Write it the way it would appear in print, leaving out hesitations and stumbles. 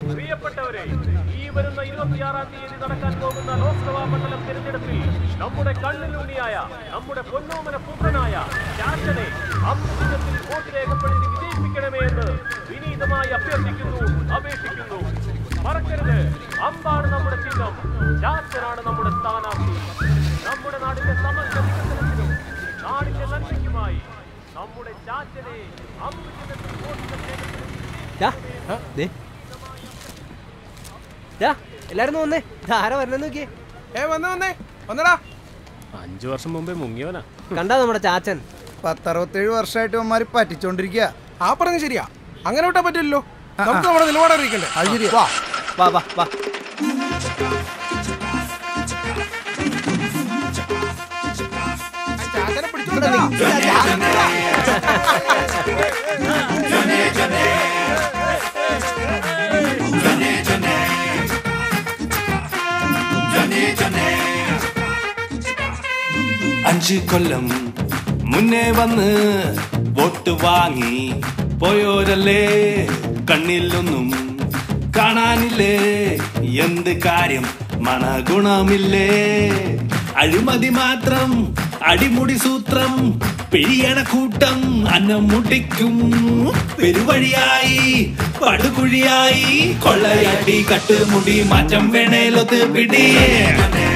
പ്രിയപ്പെട്ടവരെ, ഈ വരുന്ന 26-ാം തീയതി നടക്കാൻ പോകുന്ന ലോക്സഭാ മണ്ഡലം തിരഞ്ഞെടുപ്പിൽ നമ്മുടെ കണ്ണിലുണ്ണിയായ, നമ്മുടെ പൊന്നോമന പുത്രനായ ചാച്ചനെ അമ്പുചിഹ്നത്തിൽ വോട്ട് രേഖപ്പെടുത്തി വിജയിപ്പിക്കണമേ എന്ന് വിനീതമായി അഭ്യർത്ഥിക്കുന്നു, അപേക്ഷിക്കുന്നു. മറക്കരുത്, അമ്പാണ് നമ്മുടെ ചിഹ്നം, ചാച്ചനാണ് നമ്മുടെ സ്ഥാനാർത്ഥി. നമ്മുടെ നാടിന്റെ സമഗ്ര വികസനത്തിനും നാടിന്റെ നന്മയ്ക്കുമായി നമ്മുടെ ചാച്ചനെ അമ്പുചിഹ്നത്തിൽ വോട്ട് എല്ലാരും വന്നേ, ആരാ വരണേ നോക്കിയേ. വന്നടാ. 5 വർഷം മുമ്പേ മുങ്ങിയവനാ. കണ്ടാ നമ്മുടെ ചാച്ചൻ 10-67 വർഷമായിട്ട് അവന്മാര് പറ്റിച്ചോണ്ടിരിക്കുക. ആ പറഞ്ഞ ശരിയാ, അങ്ങനെ വിട്ടാ പറ്റില്ലല്ലോ. നമുക്ക് നമ്മുടെ നിലപാട് അറിയിക്കണ്ടേ? അത് ശരിയാ. വാ വാ വാ വാ. ചാച്ചനെ പിടിച്ചോണ്ടാ. 5 കൊല്ലം മുന്നേ വന്ന് വോട്ട് വാങ്ങി പോയോരല്ലേ, കണ്ണിലൊന്നും കാണാനില്ലേ, എന്ത് കാര്യം മണഗുണമില്ലേ, അഴിമതി മാത്രം, അടിമുടി സൂത്രം, പിഴിയണ കൂട്ടം അന്നം മുട്ടിക്കും, പെരുവഴിയായി പടുകുഴിയായി, കൊള്ളയടി കട്ടുമുടി മാറ്റം വേണേലൊത്ത് പിടിയേ.